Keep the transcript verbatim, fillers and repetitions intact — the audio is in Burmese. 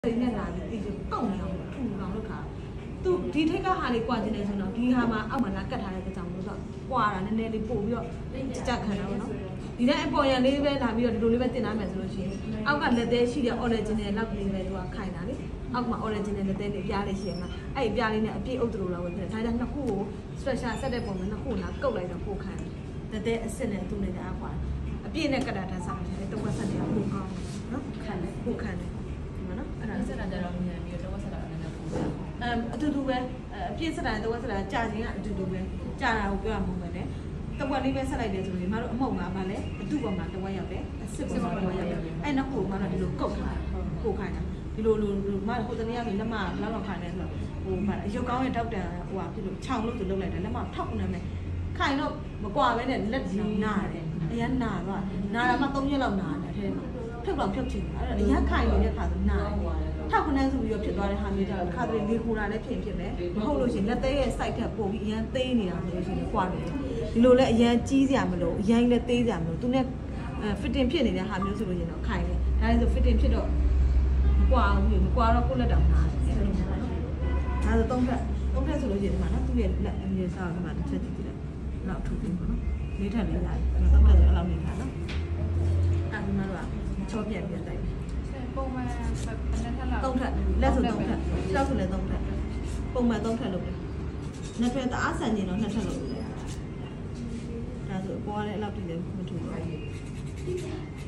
နဲ့လာပြီးပြီးတော့တောက်နေအောင်ထူအောင်လုပ်တာသူဒီထိတ်ကဟာလေးကွာကျင်နေဆိုတော့ဒီဟာမှာအောက်မှာလာကတ်ထားတဲ့ကြောင်လို့ဆိုတော့ကွာတာနည်းနည်းလေးပို့ပြီးတော့ကြကြခံတာပေါ့နော်ဒီတိုင်းအပေါ်ရန်လေးပဲလာပြီးတော့ဒီလိုလေးပဲတင်ထားမယ်ဆိုလို့ရှိရင်အောက်ကလက်သေးရှိတဲ့ original လောက်ကလေးပဲသူကခိုင်တာလေအောက်မှာ original လက်သေးလေးပြားလေးရှိရမှာအဲ့ဒီပြားလေးနဲ့အပြည့်အုပ်သလိုလာဝင်တယ်ဒါကြောင့်နှစ်ခုကို stretcher ဆက်တဲ့ပုံမှာနှစ်ခုလာကုတ်လိုက်တော့ပို့ခိုင်လက်သေးအစ်စ်နဲ့သူ့နဲ့အားကွာအပြည့်နဲ့ကတ်တာထားစားတယ်တော့ဝက်ဆက်တယ်ပို့ကောင်းနော်ခံတယ်ပို့ခံတယ်နော်အဲ့ဒါဆက်တာကြတော့မြန်ပြီးတော့ဝက်ဆက်တာလည်းပို့တယ်အအတူတူပဲအပြည့်ဆက်တာတော့ဝက်ဆက်တာကြာချင်းကအတူတူပဲကြာတာကိုပြောရမှာမယ်လေတဝက်လေးပဲဆက်လိုက်တယ်ဆိုရင်မတို့အမှုန့်မှာဗာလဲအတူပေါ်မှာတဝက်ရောက်တယ်အစစ်ပေါ်မှာတဝက်ရောက်တယ်အဲ့နောက်ကိုမှတော့ဒီလိုကုတ်ထားပို့ခိုင်းတာဒီလိုလိုမဟိုတနေ့ကလက်မလောက်လောက်ခိုင်းတယ်ဆိုတော့ဟိုဗာရုပ်ကောင်းရဲ့တောက်တန်ဟိုဟာဖြစ်လို့ခြောင်လို့သူလုပ်လိုက်တယ်လက်မထောက်နေမယ်ခိုင်တော့မကွာပဲနဲ့လက်ကြီးနားတယ်အရန်နာတော့နာတာမှသုံးရက်လောက်နာတယ်အဲထဲမှာဖြုတ်တော့ဖြုတ်ချင်တယ်အဲ့တော့အရန်ခိုင်နေတဲ့ခါဆိုနာထောက်ခနဲ့ဆိုပြီးတော့ဖြစ်သွားတဲ့ဟာမျိုးကြတော့ခါတည်းလေခူတာလည်းဖြစ်ဖြစ်ပဲမဟုတ်လို့ရှိရင်လက်သေးရဲ့ site ထက်ပို့ပြီးအရန်သေးနေတာဆိုလို့ရှိရင်ကွာတယ်ဒီလိုလဲအရန်ကြီးစရာမလိုအရန်လည်းသေးစရာမလိုသူနဲ့ fitting ဖြစ်နေတဲ့ဟာမျိုးဆိုလို့ရှိရင်တော့ခိုင်တယ်ဒါလည်းဆို fitting ဖြစ်တော့မကွာဘူးမကွာတော့ကိုယ့်လက်တောင်နာတယ်အဲ့လိုမျိုးဒါဆိုသုံးထပ်သုံးထပ်ဆိုလို့ရှိရင်ဒီမှာနော်သူ့ရဲ့လက်အမြင်စားကမှတစ်ချက်ကြည့်ကြည့်လိုက်နောက်ထုတ်ပြီးပေါ့နော်လေးထပ်လေးလိုက်သုံးထပ်ဆိုအဲ့လောက်နေတာနော်အဲ့ဒီမှာတော့ချောပြက်ပြက်တိုက်ပုံမှန်နှစ်ထပ်လောက်သုံးထပ်လက်ဆိုသုံးထပ်ခြေထောက်ဆိုလည်းသုံးထပ်ပုံမှန်သုံးထပ်လုပ်တယ်နှစ်ထပ်တအားဆန်နေတော့နှစ်ထပ်လုပ်တယ်ဒါဆိုအပေါ်ကလည်းအဲ့လောက်တည်းလည်းမထူဘူး